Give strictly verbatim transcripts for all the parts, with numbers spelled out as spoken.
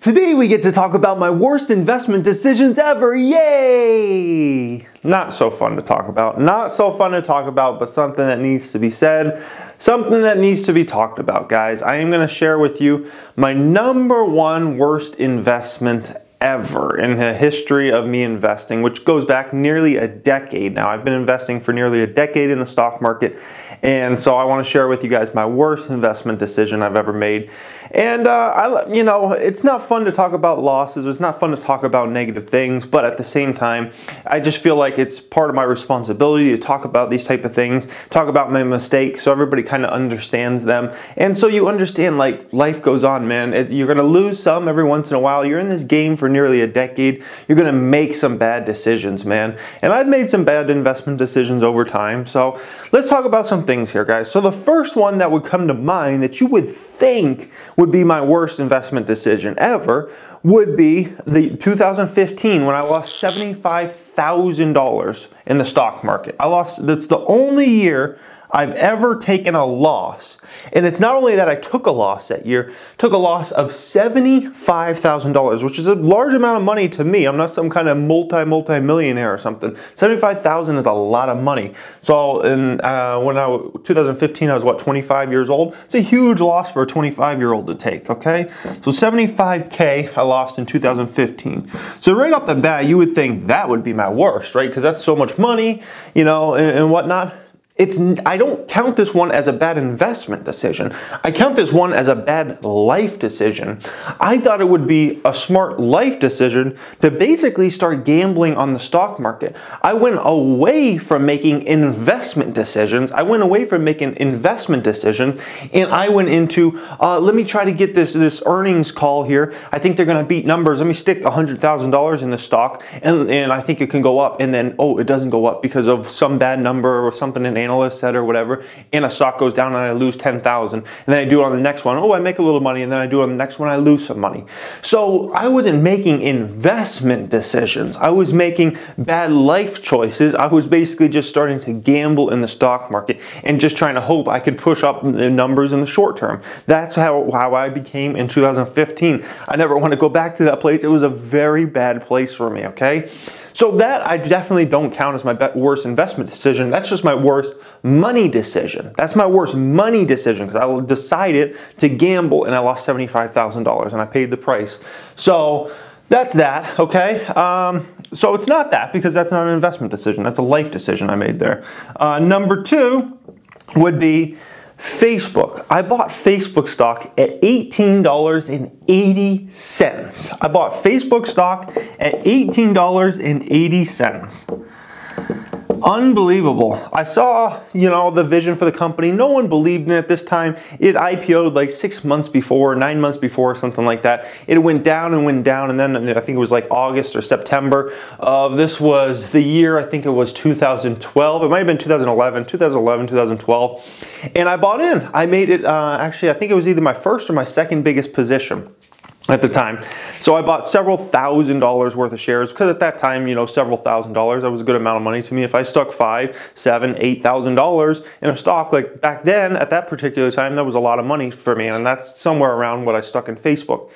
Today we get to talk about my worst investment decisions ever, yay! Not so fun to talk about, not so fun to talk about, but something that needs to be said, something that needs to be talked about, guys. I am going to share with you my number one worst investment ever in the history of me investing, which goes back nearly a decade now. I've been investing for nearly a decade in the stock market, and so I want to share with you guys my worst investment decision I've ever made. And uh, I, you know, it's not fun to talk about losses. It's not fun to talk about negative things, but at the same time, I just feel like it's part of my responsibility to talk about these type of things, talk about my mistakes, so everybody kind of understands them, and so you understand like life goes on, man. It, you're gonna lose some every once in a while. You're in this game for nearly a decade. You're gonna make some bad decisions, man. And I've made some bad investment decisions over time. So let's talk about some things here, guys. So the first one that would come to mind that you would think would be my worst investment decision ever would be the two thousand fifteen when I lost seventy-five thousand dollars in the stock market. I lost, that's the only year I've ever taken a loss. And it's not only that I took a loss that year, took a loss of seventy-five thousand dollars, which is a large amount of money to me. I'm not some kind of multi, multi-millionaire or something. seventy-five thousand dollars is a lot of money. So in, uh, when I was two thousand fifteen, I was what, twenty-five years old? It's a huge loss for a twenty-five year old to take, okay? So seventy-five K I lost in two thousand fifteen. So right off the bat, you would think that would be my worst, right? Because that's so much money, you know, and, and whatnot. It's, I don't count this one as a bad investment decision. I count this one as a bad life decision. I thought it would be a smart life decision to basically start gambling on the stock market. I went away from making investment decisions. I went away from making investment decisions and I went into, uh, let me try to get this, this earnings call here. I think they're going to beat numbers. Let me stick one hundred thousand dollars in the stock and, and I think it can go up. And then, oh, it doesn't go up because of some bad number or something in analyst said or whatever, and a stock goes down and I lose ten thousand, and then I do it on the next one, oh, I make a little money, and then I do it on the next one, I lose some money. So I wasn't making investment decisions. I was making bad life choices. I was basically just starting to gamble in the stock market and just trying to hope I could push up the numbers in the short term. That's how, how I became in two thousand fifteen. I never want to go back to that place. It was a very bad place for me, okay? So that I definitely don't count as my worst investment decision. That's just my worst money decision. That's my worst money decision because I decided to gamble and I lost seventy-five thousand dollars and I paid the price. So that's that, okay? Um, so it's not that because that's not an investment decision. That's a life decision I made there. Uh, number two would be Facebook. I bought Facebook stock at eighteen dollars and eighty cents. I bought Facebook stock at eighteen dollars and eighty cents. Unbelievable. I saw, you know, the vision for the company. No one believed in it this time. It I P O'd like six months before, nine months before, something like that. It went down and went down, and then I think it was like August or September. Uh, this was the year, I think it was two thousand twelve. It might have been two thousand eleven, two thousand eleven, two thousand twelve. And I bought in. I made it, uh, actually, I think it was either my first or my second biggest position at the time. So I bought several thousand dollars worth of shares because at that time, you know, several thousand dollars, that was a good amount of money to me. If I stuck five, seven, eight thousand dollars in a stock, like back then at that particular time, that was a lot of money for me. And that's somewhere around what I stuck in Facebook.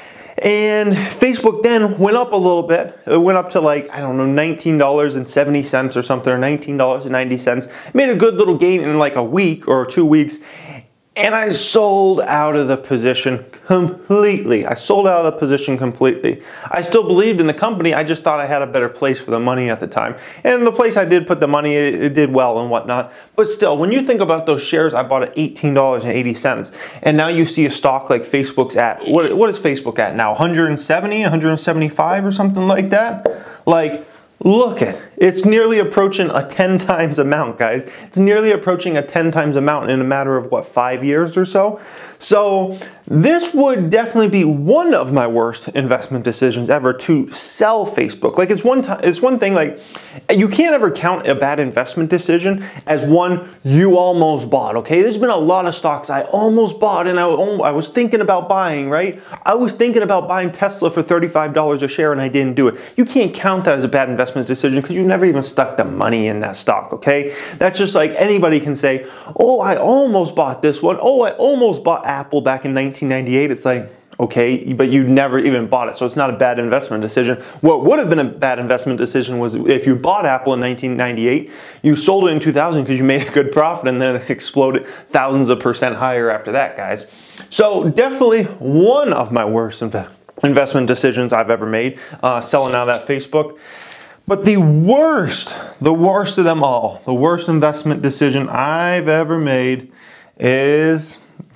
And Facebook then went up a little bit. It went up to like, I don't know, nineteen dollars and seventy cents or something, or nineteen dollars and ninety cents. Made a good little gain in like a week or two weeks. And I sold out of the position completely. I sold out of the position completely. I still believed in the company. I just thought I had a better place for the money at the time. And the place I did put the money, it, it did well and whatnot. But still, when you think about those shares, I bought at eighteen dollars and eighty cents. And now you see a stock like Facebook's at. What, what is Facebook at now? one hundred seventy, one hundred seventy-five or something like that? Like, look at it. It's nearly approaching a ten times amount, guys. It's nearly approaching a ten times amount in a matter of, what, five years or so? So this would definitely be one of my worst investment decisions ever, to sell Facebook. Like, it's one time, it's one thing, like, you can't ever count a bad investment decision as one you almost bought, okay? There's been a lot of stocks I almost bought and I, I was thinking about buying, right? I was thinking about buying Tesla for thirty-five dollars a share and I didn't do it. You can't count that as a bad investment decision because you never even stuck the money in that stock, okay? That's just like anybody can say, oh, I almost bought this one. Oh, I almost bought Apple back in nineteen ninety-eight. It's like, okay, but you never even bought it, so it's not a bad investment decision. What would have been a bad investment decision was if you bought Apple in nineteen ninety-eight, you sold it in two thousand because you made a good profit, and then it exploded thousands of percent higher after that, guys. So definitely one of my worst inv investment decisions I've ever made, uh, selling out of that Facebook. But the worst, the worst of them all, the worst investment decision I've ever made is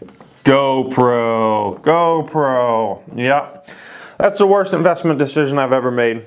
GoPro. GoPro. Yeah, that's the worst investment decision I've ever made.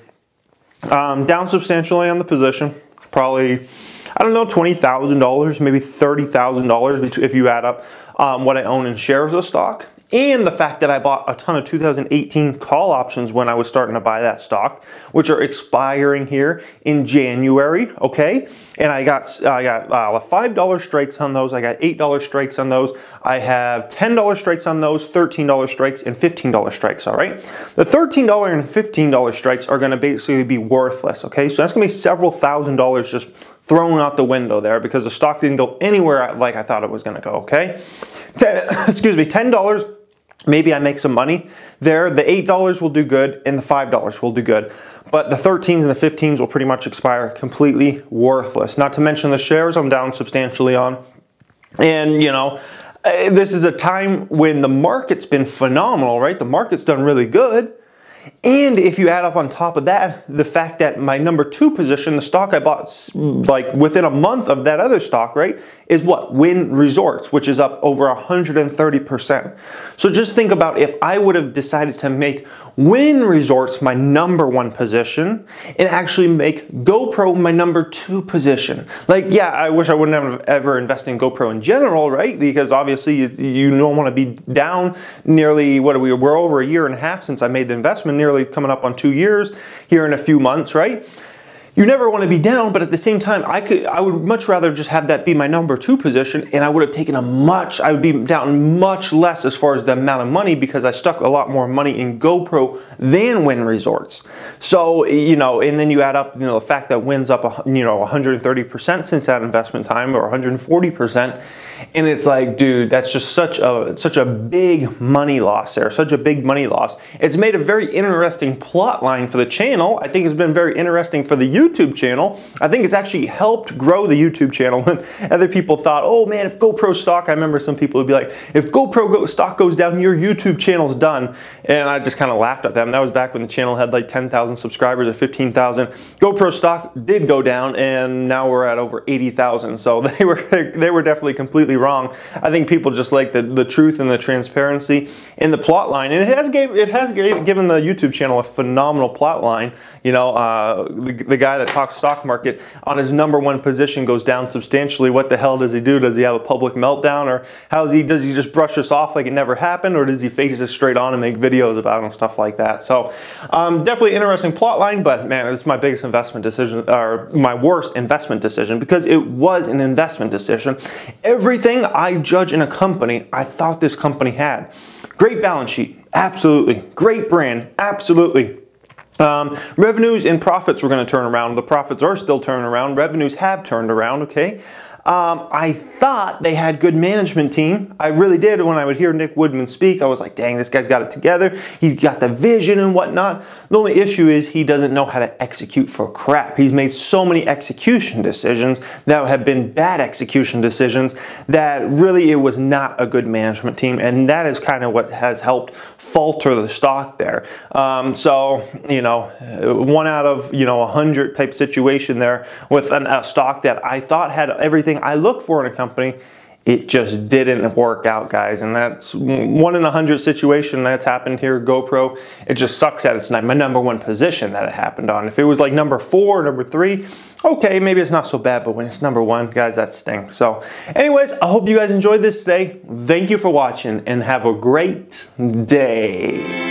Um, down substantially on the position. Probably, I don't know, twenty thousand dollars, maybe thirty thousand dollars if you add up um, what I own in shares of stock. And the fact that I bought a ton of two thousand eighteen call options when I was starting to buy that stock, which are expiring here in January, okay? And I got I got uh, five dollar strikes on those, I got eight dollar strikes on those, I have ten dollar strikes on those, thirteen dollar strikes, and fifteen dollar strikes, all right? The thirteen dollar and fifteen dollar strikes are gonna basically be worthless, okay? So that's gonna be several thousand dollars just thrown out the window there because the stock didn't go anywhere like I thought it was gonna go, okay? Ten, excuse me, ten dollars. Maybe I make some money there. The eight dollars will do good and the five dollars will do good. But the thirteens and the fifteens will pretty much expire completely worthless. Not to mention the shares I'm down substantially on. And, you know, this is a time when the market's been phenomenal, right? The market's done really good. And if you add up on top of that, the fact that my number two position, the stock I bought like within a month of that other stock, right, is what? Wynn Resorts, which is up over one hundred thirty percent. So just think about if I would have decided to make Wynn Resorts my number one position and actually make GoPro my number two position. Like, yeah, I wish I wouldn't have ever invested in GoPro in general, right? Because obviously you, you don't want to be down nearly, what are we, we're over a year and a half since I made the investment, nearly coming up on two years here in a few months, right? You never want to be down, but at the same time, I could, I would much rather just have that be my number two position, and I would have taken a much, I would be down much less as far as the amount of money because I stuck a lot more money in GoPro than Wynn Resorts. So, you know, and then you add up, you know, the fact that Wynn's up, you know, one hundred thirty percent since that investment time, or one hundred forty percent, and it's like, dude, that's just such a, such a big money loss there, such a big money loss. It's made a very interesting plot line for the channel. I think it's been very interesting for the YouTube channel. I think it's actually helped grow the YouTube channel. And other people thought, oh man, if GoPro stock, I remember some people would be like, if GoPro go stock goes down, your YouTube channel's done. And I just kind of laughed at them. That was back when the channel had like ten thousand subscribers or fifteen thousand. GoPro stock did go down, and now we're at over eighty thousand. So they were they were definitely completely wrong. I think people just like the, the truth and the transparency in the plot line. And it has gave it has given the YouTube channel a phenomenal plot line. You know, uh, the, the guy that talks stock market on his number one position goes down substantially. What the hell does he do? Does he have a public meltdown, or how is he? Does he just brush us off like it never happened, or does he face us straight on and make videos about it and stuff like that? So, um, definitely interesting plot line. But man, it's my biggest investment decision, or my worst investment decision, because it was an investment decision. Everything I judge in a company, I thought this company had. Great balance sheet, absolutely. Great brand, absolutely. Um, revenues and profits were going to turn around. The profits are still turning around. Revenues have turned around, okay? Um, I thought they had good management team. I really did. When I would hear Nick Woodman speak, I was like, dang, this guy's got it together. He's got the vision and whatnot. The only issue is he doesn't know how to execute for crap. He's made so many execution decisions that have been bad execution decisions that really it was not a good management team. And that is kind of what has helped falter the stock there. Um, so, you know, one out of, you know, a hundred type situation there with an, a stock that I thought had everything I look for in a company. It just didn't work out, guys, and that's one in a hundred situation that's happened here. GoPro, it just sucks that it's not my number one position that it happened on. If it was like number four, number three, okay, maybe it's not so bad, but when it's number one, guys, that stinks. So anyways, I hope you guys enjoyed this today. Thank you for watching, and have a great day.